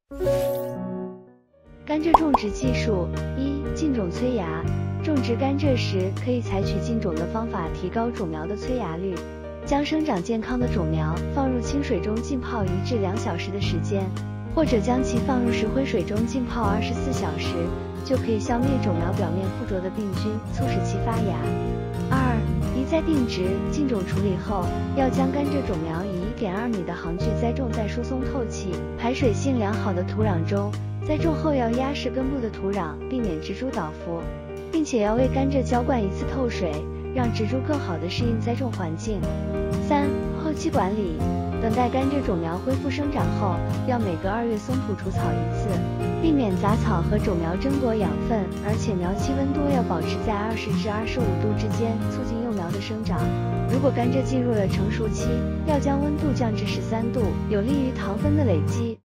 甘蔗种植技术：1、浸种催芽。种植甘蔗时，可以采取浸种的方法，提高种苗的催芽率。将生长健康的种苗放入清水中浸泡1至2小时的时间，或者将其放入石灰水中浸泡24小时，就可以消灭种苗表面附着的病菌，促使其发芽。2、移栽定植。浸种处理后，要将甘蔗种苗以1.2米的行距栽种在疏松透气、排水性良好的土壤中。栽种后要压实根部的土壤，避免植株倒伏，并且要为甘蔗浇灌1次透水，让植株更好地适应栽种环境。3、后期管理。等待甘蔗种苗恢复生长后，要每隔2月松土除草1次，避免杂草和种苗争夺养分，而且苗期温度要保持在20至25度之间，促进幼苗的生长。如果甘蔗进入了成熟期，要将温度降至13度，有利于糖分的累积。